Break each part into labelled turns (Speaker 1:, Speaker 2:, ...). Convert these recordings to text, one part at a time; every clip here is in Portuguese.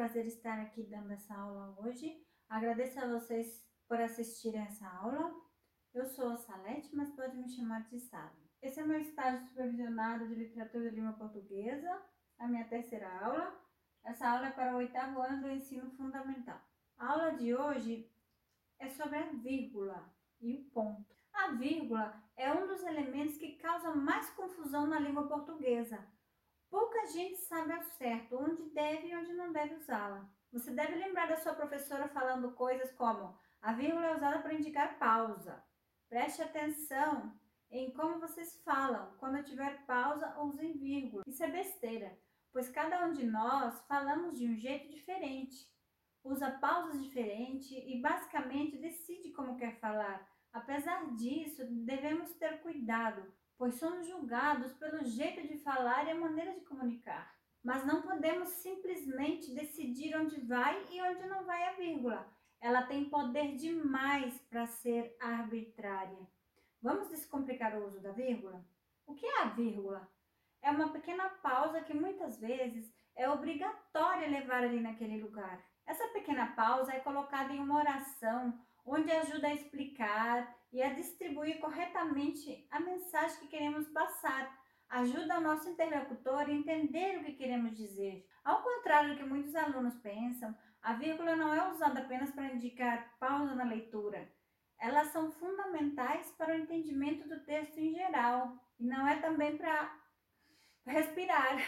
Speaker 1: prazer estar aqui dando essa aula hoje. Agradeço a vocês por assistirem essa aula. Eu sou a Salete, mas pode me chamar de Sala. Esse é meu estágio supervisionado de Literatura e Língua Portuguesa, a minha terceira aula. Essa aula é para o 8º ano do ensino fundamental. A aula de hoje é sobre a vírgula e o ponto. A vírgula é um dos elementos que causa mais confusão na língua portuguesa. Pouca gente sabe ao certo onde deve e onde não deve usá-la. Você deve lembrar da sua professora falando coisas como: a vírgula é usada para indicar pausa. Preste atenção em como vocês falam. Quando tiver pausa, usem vírgula. Isso é besteira, pois cada um de nós falamos de um jeito diferente. Usa pausas diferentes e basicamente decide como quer falar. Apesar disso, devemos ter cuidado, pois somos julgados pelo jeito de falar e a maneira de comunicar. Mas não podemos simplesmente decidir onde vai e onde não vai a vírgula. Ela tem poder demais para ser arbitrária. Vamos descomplicar o uso da vírgula? O que é a vírgula? É uma pequena pausa que muitas vezes é obrigatória levar ali naquele lugar. Essa pequena pausa é colocada em uma oração onde ajuda a explicar e a distribuir corretamente a mensagem que queremos passar. Ajuda o nosso interlocutor a entender o que queremos dizer. Ao contrário do que muitos alunos pensam, a vírgula não é usada apenas para indicar pausa na leitura. Elas são fundamentais para o entendimento do texto em geral e não é também para respirar.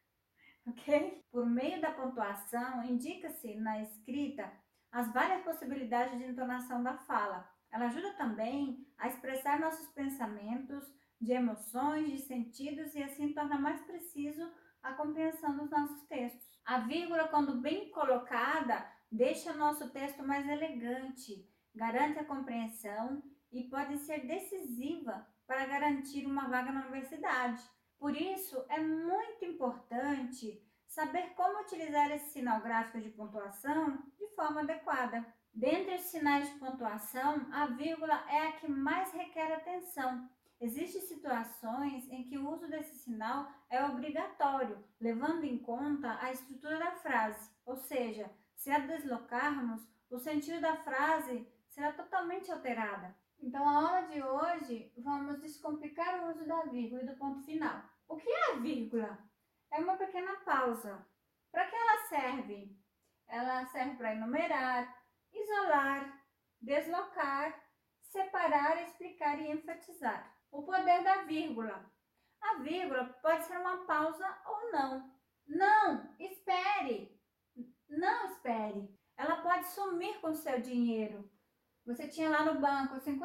Speaker 1: Ok? Por meio da pontuação, indica-se na escrita as várias possibilidades de entonação da fala. Ela ajuda também a expressar nossos pensamentos, de emoções, de sentidos e assim torna mais preciso a compreensão dos nossos textos. A vírgula, quando bem colocada, deixa nosso texto mais elegante, garante a compreensão e pode ser decisiva para garantir uma vaga na universidade. Por isso, é muito importante saber como utilizar esse sinal gráfico de pontuação de forma adequada. Dentre os sinais de pontuação, a vírgula é a que mais requer atenção. Existem situações em que o uso desse sinal é obrigatório, levando em conta a estrutura da frase, ou seja, se a deslocarmos, o sentido da frase será totalmente alterada. Então, a aula de hoje, vamos descomplicar o uso da vírgula e do ponto final. O que é a vírgula? É uma pequena pausa. Para que ela serve? Ela serve para enumerar, isolar, deslocar, separar, explicar e enfatizar. O poder da vírgula. A vírgula pode ser uma pausa ou não. Não, espere! Não espere! Ela pode sumir com o seu dinheiro. Você tinha lá no banco R$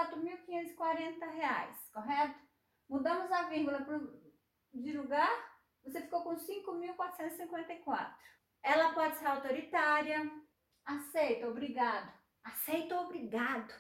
Speaker 1: 54.540, correto? Mudamos a vírgula de lugar, você ficou com 5.454. Ela pode ser autoritária. Aceito, obrigado. Aceito, obrigado.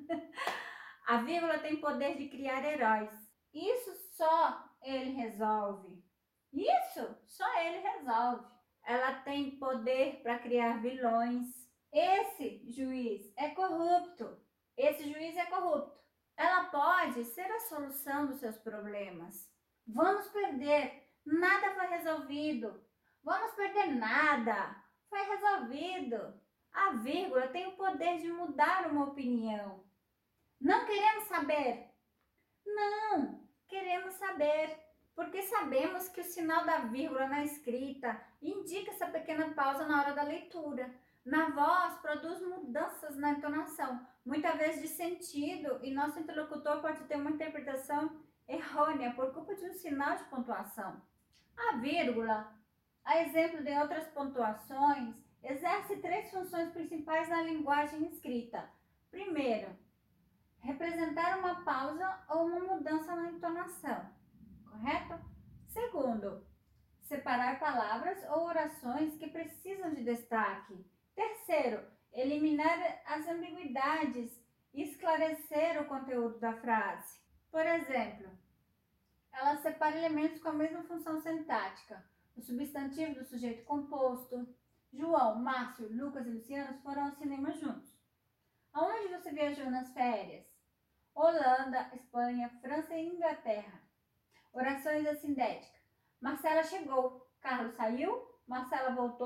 Speaker 1: A vírgula tem poder de criar heróis. Isso só ele resolve. Isso só ele resolve. Ela tem poder para criar vilões. Esse juiz é corrupto. Esse juiz é corrupto. Ela pode ser a solução dos seus problemas. Vamos perder. Nada foi resolvido. Vamos perder nada. Foi resolvido. A vírgula tem o poder de mudar uma opinião. Não queremos saber. Não, queremos saber. Porque sabemos que o sinal da vírgula na escrita indica essa pequena pausa na hora da leitura. Na voz, produz mudanças na entonação, muitas vezes de sentido, e nosso interlocutor pode ter uma interpretação errônea por culpa de um sinal de pontuação. A vírgula, a exemplo de outras pontuações, exerce 3 funções principais na linguagem escrita. Primeiro, representar uma pausa ou uma mudança na entonação, correto? Segundo, separar palavras ou orações que precisam de destaque. Terceiro, eliminar as ambiguidades e esclarecer o conteúdo da frase. Por exemplo, ela separa elementos com a mesma função sintática. O substantivo do sujeito composto. João, Márcio, Lucas e Luciano foram ao cinema juntos. Aonde você viajou nas férias? Holanda, Espanha, França e Inglaterra. Orações assindéticas. Marcela chegou. Carlos saiu. Marcela voltou.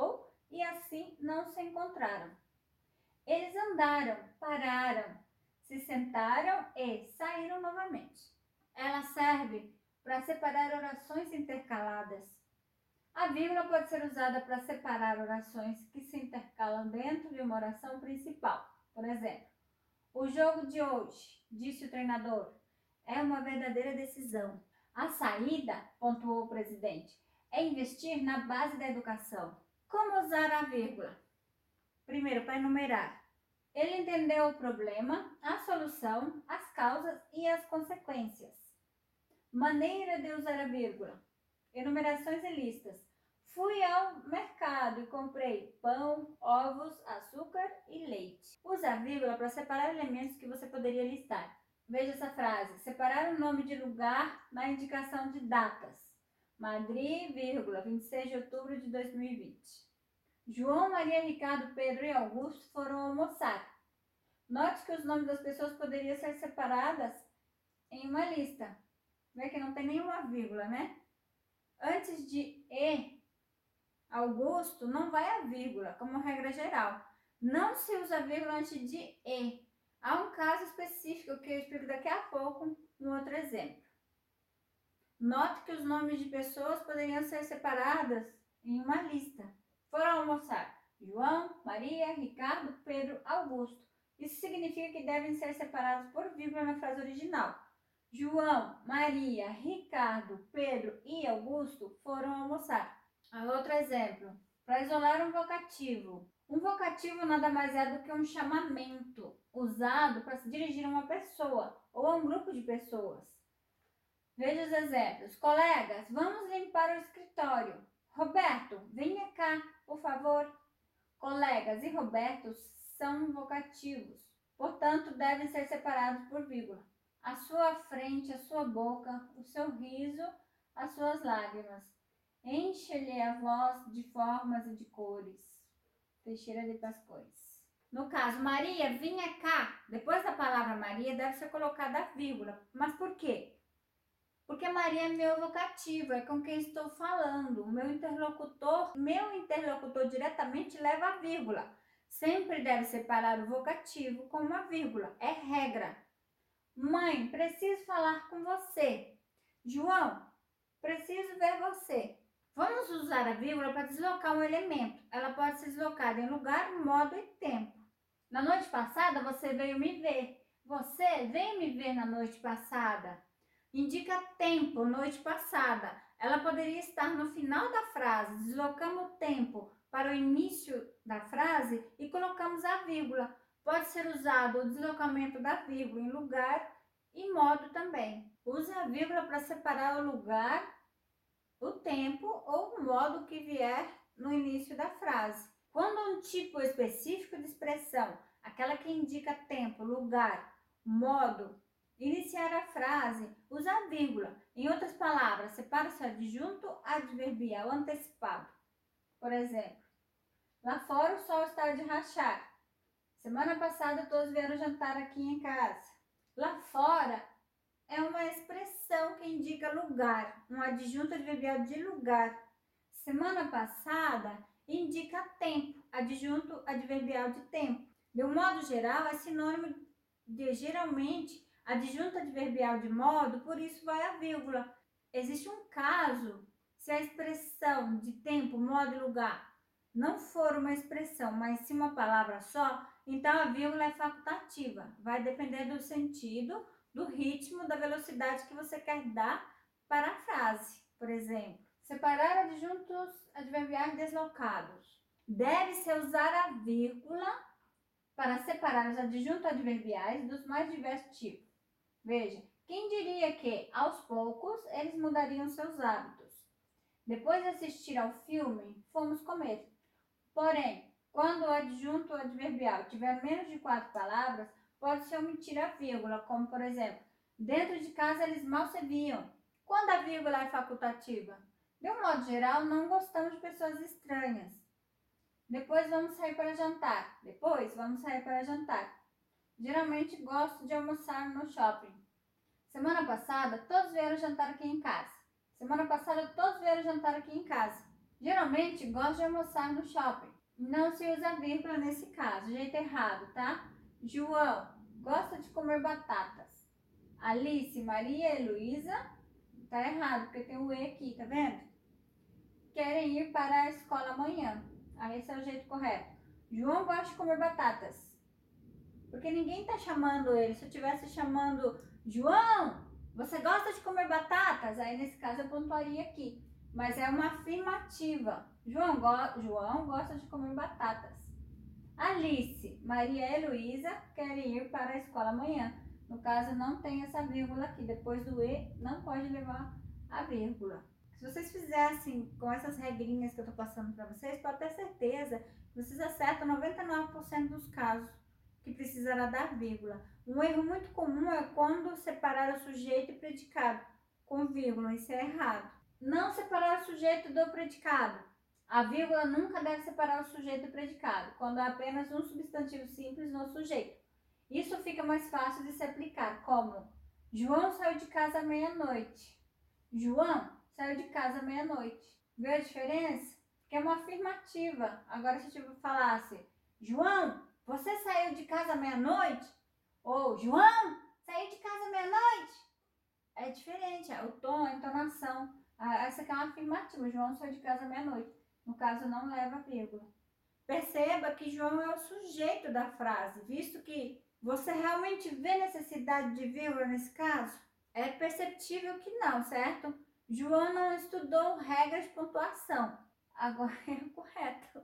Speaker 1: e assim não se encontraram. Eles andaram, pararam, se sentaram e saíram novamente. Ela serve para separar orações intercaladas. A vírgula pode ser usada para separar orações que se intercalam dentro de uma oração principal. Por exemplo, o jogo de hoje, disse o treinador, é uma verdadeira decisão. A saída, pontuou o presidente, é investir na base da educação. Como usar a vírgula? Primeiro, para enumerar. Ele entendeu o problema, a solução, as causas e as consequências. Maneira de usar a vírgula. Enumerações e listas. Fui ao mercado e comprei pão, ovos, açúcar e leite. Use a vírgula para separar elementos que você poderia listar. Veja essa frase. Separar o nome de lugar na indicação de datas. Madrid, vírgula, 26 de outubro de 2020. João, Maria, Ricardo, Pedro e Augusto foram almoçar. Note que os nomes das pessoas poderiam ser separadas em uma lista. Vê que não tem nenhuma vírgula, né? Antes de E, Augusto, não vai a vírgula, como regra geral. Não se usa vírgula antes de E. Há um caso específico que eu explico daqui a pouco no outro exemplo. Note que os nomes de pessoas poderiam ser separadas em uma lista. Foram almoçar João, Maria, Ricardo, Pedro, Augusto. Isso significa que devem ser separados por vírgula na frase original. João, Maria, Ricardo, Pedro e Augusto foram almoçar. Outro exemplo, para isolar um vocativo. Um vocativo nada mais é do que um chamamento usado para se dirigir a uma pessoa ou a um grupo de pessoas. Veja os exemplos. Colegas, vamos limpar o escritório. Roberto, venha cá, por favor. Colegas e Roberto são vocativos, portanto, devem ser separados por vírgula. A sua frente, a sua boca, o seu riso, as suas lágrimas. Enche-lhe a voz de formas e de cores. Teixeira de Pascoes. No caso, Maria, vinha cá. Depois da palavra Maria, deve ser colocada a vírgula. Mas por quê? Porque Maria é meu vocativo, é com quem estou falando. O meu interlocutor diretamente leva a vírgula. Sempre deve separar o vocativo com uma vírgula. É regra. Mãe, preciso falar com você. João, preciso ver você. Vamos usar a vírgula para deslocar um elemento. Ela pode ser deslocada em lugar, modo e tempo. Na noite passada, você veio me ver. Você veio me ver na noite passada. Indica tempo, noite passada. Ela poderia estar no final da frase. Deslocamos o tempo para o início da frase e colocamos a vírgula. Pode ser usado o deslocamento da vírgula em lugar e modo também. Use a vírgula para separar o lugar, o tempo ou o modo que vier no início da frase. Quando um tipo específico de expressão, aquela que indica tempo, lugar, modo, iniciar a frase, usa a vírgula. Em outras palavras, separa-se o adjunto adverbial antecipado. Por exemplo, lá fora o sol está de rachar. Semana passada todos vieram jantar aqui em casa. Lá fora é uma expressão que indica lugar, um adjunto adverbial de lugar. Semana passada indica tempo, adjunto adverbial de tempo. De um modo geral, é sinônimo de geralmente adjunto adverbial de modo, por isso vai a vírgula. Existe um caso se a expressão de tempo, modo e lugar não for uma expressão, mas sim uma palavra só, então a vírgula é facultativa. Vai depender do sentido, do ritmo, da velocidade que você quer dar para a frase. Por exemplo, separar adjuntos adverbiais deslocados. Deve-se usar a vírgula para separar os adjuntos adverbiais dos mais diversos tipos. Veja, quem diria que, aos poucos, eles mudariam seus hábitos? Depois de assistir ao filme, fomos comer. Porém, quando o adjunto adverbial tiver menos de 4 palavras, pode-se omitir a vírgula, como por exemplo, dentro de casa eles mal se viam. Quando a vírgula é facultativa? De um modo geral, não gostamos de pessoas estranhas. Depois vamos sair para jantar. Depois vamos sair para jantar. Geralmente gosto de almoçar no shopping. Semana passada, todos vieram jantar aqui em casa. Semana passada, todos vieram jantar aqui em casa. Geralmente gosto de almoçar no shopping. Não se usa vírgula nesse caso, jeito errado, tá? João gosta de comer batatas. Alice, Maria e Luísa, tá errado, porque tem o E aqui, tá vendo? Querem ir para a escola amanhã. Aí esse é o jeito correto. João gosta de comer batatas. Porque ninguém tá chamando ele. Se eu estivesse chamando João, você gosta de comer batatas? Aí nesse caso eu pontuaria aqui. Mas é uma afirmativa. João gosta de comer batatas. Alice, Maria e Luísa querem ir para a escola amanhã. No caso, não tem essa vírgula aqui. Depois do E, não pode levar a vírgula. Se vocês fizessem com essas regrinhas que eu estou passando para vocês, pode ter certeza que vocês acertam 99% dos casos que precisará dar vírgula. Um erro muito comum é quando separar o sujeito e predicado com vírgula. Isso é errado. Não separar o sujeito do predicado. A vírgula nunca deve separar o sujeito do predicado, quando há apenas um substantivo simples no sujeito. Isso fica mais fácil de se aplicar, como João saiu de casa à meia-noite. João saiu de casa à meia-noite. Viu a diferença? Que é uma afirmativa. Agora, se eu falasse, João, você saiu de casa à meia-noite? Ou, João, saiu de casa à meia-noite? É diferente, é o tom, a entonação. Essa aqui é uma afirmativa, João saiu de casa à meia-noite. No caso, não leva vírgula. Perceba que João é o sujeito da frase, visto que você realmente vê necessidade de vírgula nesse caso? É perceptível que não, certo? João não estudou regras de pontuação. Agora é o correto.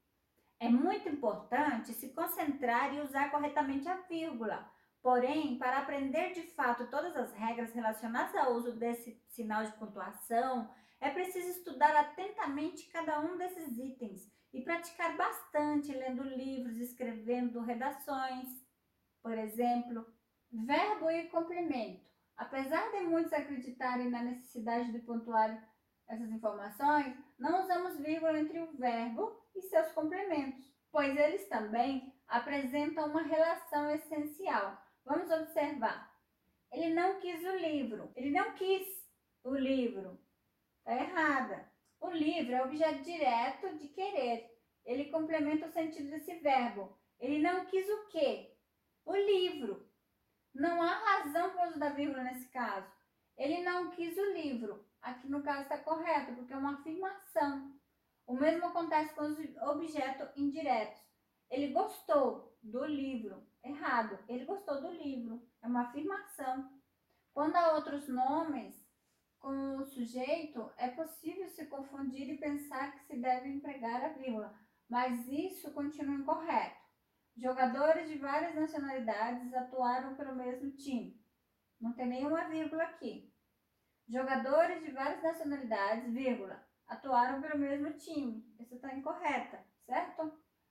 Speaker 1: É muito importante se concentrar e usar corretamente a vírgula. Porém, para aprender de fato todas as regras relacionadas ao uso desse sinal de pontuação, é preciso estudar atentamente cada um desses itens e praticar bastante lendo livros, escrevendo redações. Por exemplo, verbo e complemento. Apesar de muitos acreditarem na necessidade de pontuar essas informações, não usamos vírgula entre o verbo e seus complementos, pois eles também apresentam uma relação essencial. Vamos observar. Ele não quis o livro. Ele não quis o livro. Está errada. O livro é objeto direto de querer. Ele complementa o sentido desse verbo. Ele não quis o quê? O livro. Não há razão para o uso da vírgula nesse caso. Ele não quis o livro. Aqui no caso está correto, porque é uma afirmação. O mesmo acontece com os objetos indiretos. Ele gostou do livro. Errado. Ele gostou do livro. É uma afirmação. Quando há outros nomes com o sujeito, é possível se confundir e pensar que se deve empregar a vírgula, mas isso continua incorreto. Jogadores de várias nacionalidades atuaram pelo mesmo time. Não tem nenhuma vírgula aqui. Jogadores de várias nacionalidades, vírgula, atuaram pelo mesmo time. Isso está incorreta, certo?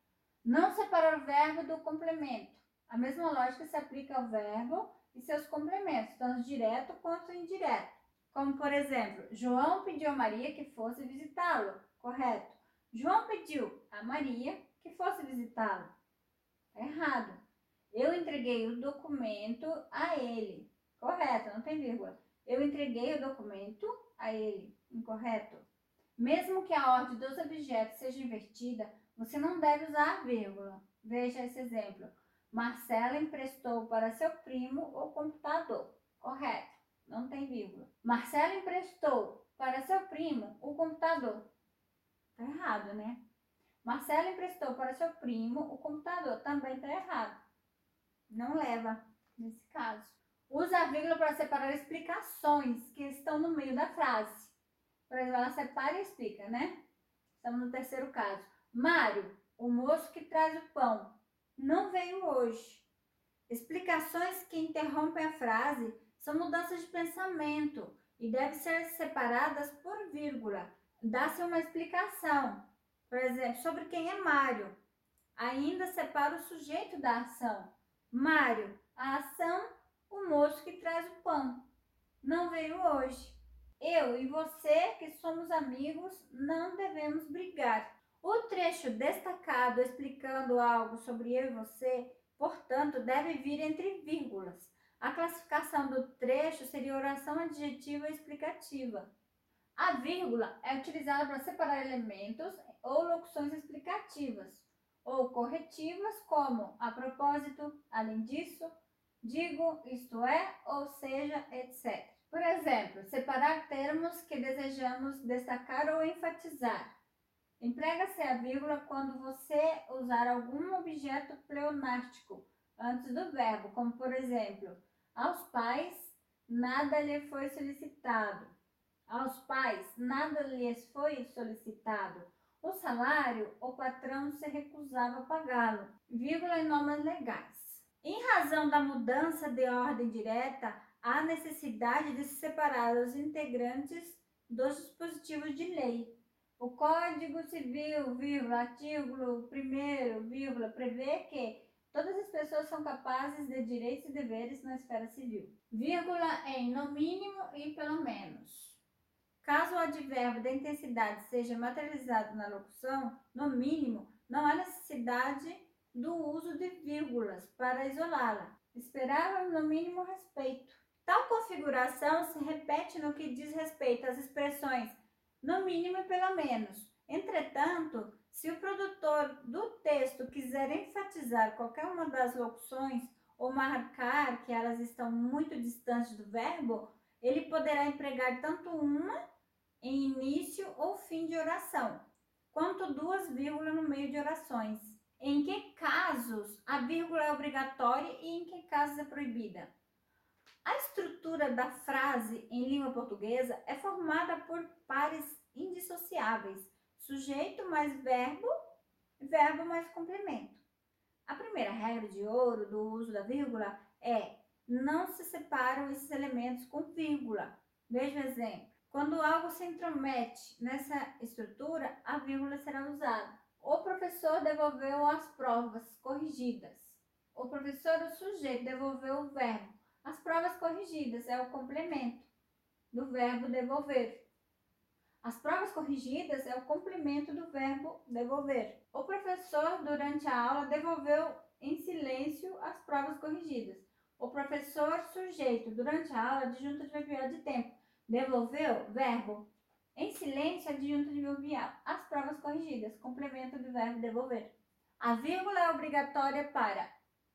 Speaker 1: Não separar o verbo do complemento. A mesma lógica se aplica ao verbo e seus complementos, tanto direto quanto indireto. Como, por exemplo, João pediu a Maria que fosse visitá-lo. Correto. João pediu a Maria que fosse visitá-lo. Errado. Eu entreguei o documento a ele. Correto, não tem vírgula. Eu entreguei o documento a ele. Incorreto. Mesmo que a ordem dos objetos seja invertida, você não deve usar a vírgula. Veja esse exemplo. Marcela emprestou para seu primo o computador. Correto, não tem vírgula. Marcela emprestou para seu primo o computador. Tá errado, né? Marcela emprestou para seu primo o computador. Também tá errado. Não leva nesse caso. Usa a vírgula para separar explicações que estão no meio da frase. Por exemplo, ela separa e explica, né? Estamos no terceiro caso. Mário, o moço que traz o pão, não veio hoje. Explicações que interrompem a frase são mudanças de pensamento e devem ser separadas por vírgula. Dá-se uma explicação, por exemplo, sobre quem é Mário. Ainda separa o sujeito da ação. Mário, a ação, o moço que traz o pão, não veio hoje. Eu e você, que somos amigos, não devemos brigar. O trecho destacado explicando algo sobre eu e você, portanto, deve vir entre vírgulas. A classificação do trecho seria oração adjetiva explicativa. A vírgula é utilizada para separar elementos ou locuções explicativas ou corretivas, como a propósito, além disso, digo, isto é, ou seja, etc. Por exemplo, separar termos que desejamos destacar ou enfatizar. Emprega-se a vírgula quando você usar algum objeto pleonástico antes do verbo, como por exemplo, aos pais nada lhe foi solicitado. Aos pais nada lhes foi solicitado. O salário, o patrão se recusava a pagá-lo. Vírgula em normas legais. Em razão da mudança de ordem direta, há necessidade de se separar os integrantes dos dispositivos de lei. O Código Civil, vírgula, artigo 1º, vírgula, prevê que todas as pessoas são capazes de direitos e deveres na esfera civil. Vírgula em no mínimo e pelo menos. Caso o advérbio da intensidade seja materializado na locução, no mínimo, não há necessidade do uso de vírgulas para isolá-la. Esperávamos no mínimo respeito. Tal configuração se repete no que diz respeito às expressões no mínimo e pelo menos. Entretanto, se o produtor do texto quiser enfatizar qualquer uma das locuções ou marcar que elas estão muito distantes do verbo, ele poderá empregar tanto uma em início ou fim de oração, quanto duas vírgulas no meio de orações. Em que casos a vírgula é obrigatória e em que casos é proibida? A estrutura da frase em língua portuguesa é formada por pares indissociáveis: sujeito mais verbo, verbo mais complemento. A primeira regra de ouro do uso da vírgula é: não se separam esses elementos com vírgula. Veja o exemplo. Quando algo se intromete nessa estrutura, a vírgula será usada. O professor devolveu as provas corrigidas. O professor, o sujeito, devolveu o verbo. As provas corrigidas é o complemento do verbo devolver. As provas corrigidas é o complemento do verbo devolver. O professor, durante a aula, devolveu em silêncio as provas corrigidas. O professor, sujeito, durante a aula, adjunto adverbial de tempo, devolveu, verbo. Em silêncio, adjunto adverbial. As provas corrigidas, complemento do verbo devolver. A vírgula é obrigatória para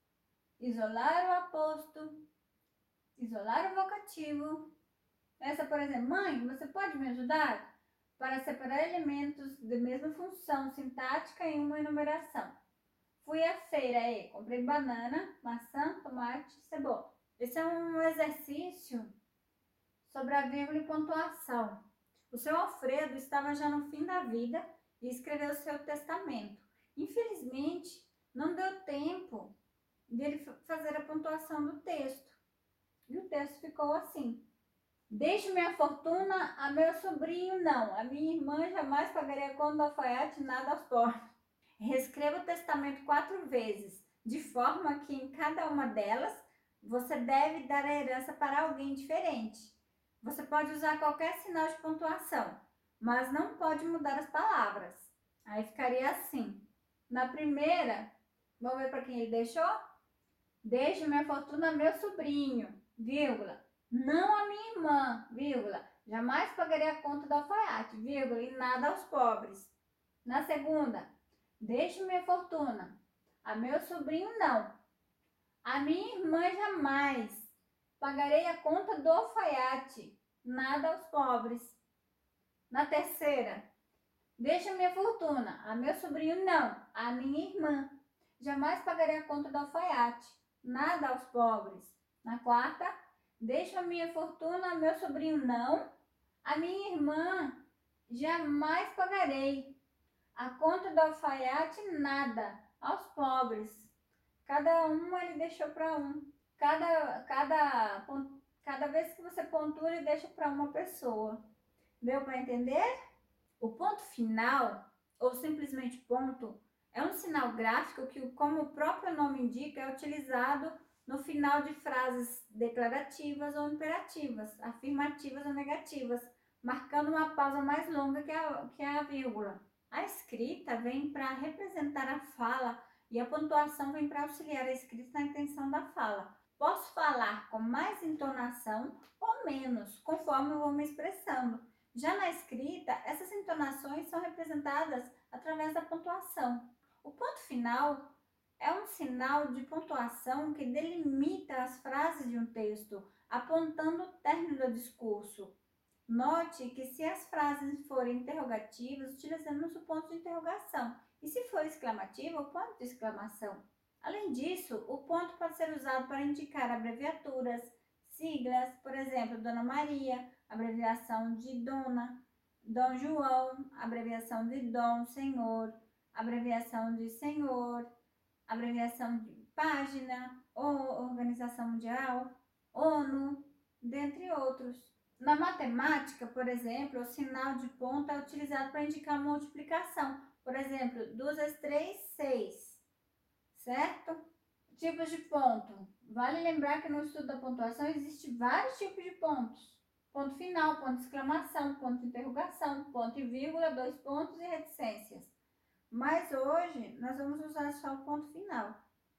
Speaker 1: isolar o aposto, isolar o vocativo. Essa, por exemplo, mãe, você pode me ajudar? Para separar elementos de mesma função sintática em uma enumeração. Fui à feira e comprei banana, maçã, tomate, cebola. Esse é um exercício sobre a vírgula e pontuação. O seu Alfredo estava já no fim da vida e escreveu seu testamento. Infelizmente, não deu tempo dele fazer a pontuação do texto. E o texto ficou assim: deixe minha fortuna a meu sobrinho, não. A minha irmã jamais pagaria conta do alfaiate, nada aos pobres. Reescreva o testamento 4 vezes, de forma que em cada uma delas você deve dar a herança para alguém diferente. Você pode usar qualquer sinal de pontuação, mas não pode mudar as palavras. Aí ficaria assim. Na primeira, vamos ver para quem ele deixou? Deixe minha fortuna a meu sobrinho, vírgula. Não a minha irmã, vírgula. Jamais pagarei a conta do alfaiate, vírgula, e nada aos pobres. Na segunda, deixe minha fortuna. A meu sobrinho, não. A minha irmã, jamais. Pagarei a conta do alfaiate, nada aos pobres. Na terceira, deixe minha fortuna. A meu sobrinho, não. A minha irmã. Jamais pagarei a conta do alfaiate, nada aos pobres. Na quarta, deixo a minha fortuna a meu sobrinho, não. A minha irmã, jamais pagarei. A conta do alfaiate, nada. Aos pobres. Cada um ele deixou para um. Cada vez que você pontua, ele deixa para uma pessoa. Deu para entender? O ponto final, ou simplesmente ponto, é um sinal gráfico que, como o próprio nome indica, é utilizado no final de frases declarativas ou imperativas, afirmativas ou negativas, marcando uma pausa mais longa que a vírgula. A escrita vem para representar a fala e a pontuação vem para auxiliar a escrita na intenção da fala. Posso falar com mais entonação ou menos, conforme eu vou me expressando. Já na escrita, essas entonações são representadas através da pontuação. O ponto final é um sinal de pontuação que delimita as frases de um texto, apontando o término do discurso. Note que se as frases forem interrogativas, utilizamos o ponto de interrogação, e se for exclamativa, o ponto de exclamação. Além disso, o ponto pode ser usado para indicar abreviaturas, siglas, por exemplo, Dona Maria, abreviação de Dona, Dom João, abreviação de Dom, Senhor, abreviação de Senhor, abreviação de página, ou Organização Mundial, ONU, dentre outros. Na matemática, por exemplo, o sinal de ponto é utilizado para indicar multiplicação. Por exemplo, 2 vezes 3, 6. Certo? Tipos de ponto. Vale lembrar que no estudo da pontuação existem vários tipos de pontos. Ponto final, ponto de exclamação, ponto de interrogação, ponto e vírgula, 2 pontos e reticências. Mas hoje nós vamos usar só o ponto final,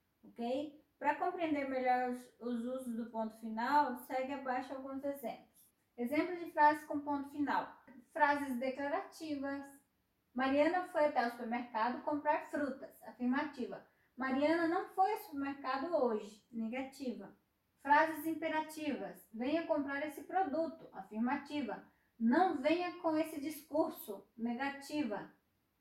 Speaker 1: ok? Para compreender melhor os usos do ponto final, segue abaixo alguns exemplos. Exemplos de frases com ponto final. Frases declarativas. Mariana foi até o supermercado comprar frutas. Afirmativa. Mariana não foi ao supermercado hoje. Negativa. Frases imperativas. Venha comprar esse produto. Afirmativa. Não venha com esse discurso. Negativa.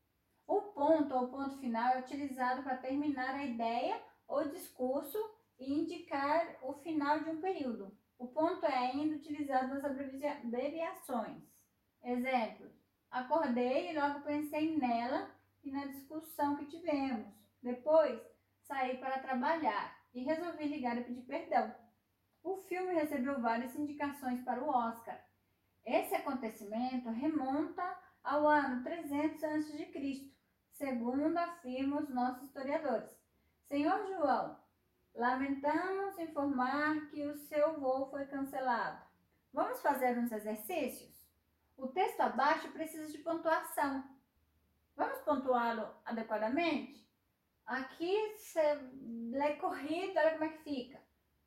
Speaker 1: O ponto ou ponto final é utilizado para terminar a ideia ou discurso e indicar o final de um período. O ponto é ainda utilizado nas abreviações. Exemplos. Acordei e logo pensei nela e na discussão que tivemos. Depois, saí para trabalhar e resolvi ligar e pedir perdão. O filme recebeu várias indicações para o Oscar. Esse acontecimento remonta ao ano 300 a.C., segundo afirmam os nossos historiadores. Senhor João, lamentamos informar que o seu voo foi cancelado. Vamos fazer uns exercícios? O texto abaixo precisa de pontuação. Vamos pontuá-lo adequadamente? Aqui você lê corrido, olha como é que fica.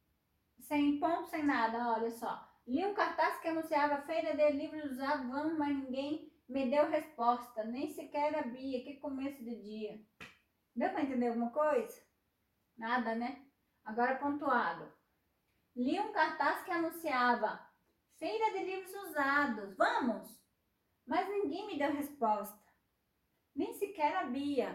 Speaker 1: Sem ponto, sem nada, olha só. Li um cartaz que anunciava feira de livros usados, vamos, mas ninguém me deu resposta, nem sequer a Bia, que começo de dia. Deu para entender alguma coisa? Nada, né? Agora pontuado. Li um cartaz que anunciava feira de livros usados, vamos? Mas ninguém me deu resposta, nem sequer a Bia.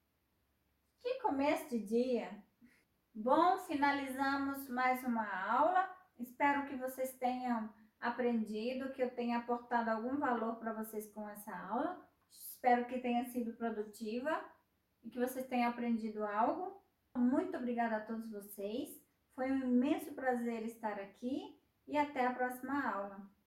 Speaker 1: Que começo de dia. Bom, finalizamos mais uma aula. Espero que vocês tenham aprendido, que eu tenha aportado algum valor para vocês com essa aula. Espero que tenha sido produtiva e que vocês tenham aprendido algo. Muito obrigada a todos vocês. Foi um imenso prazer estar aqui e até a próxima aula.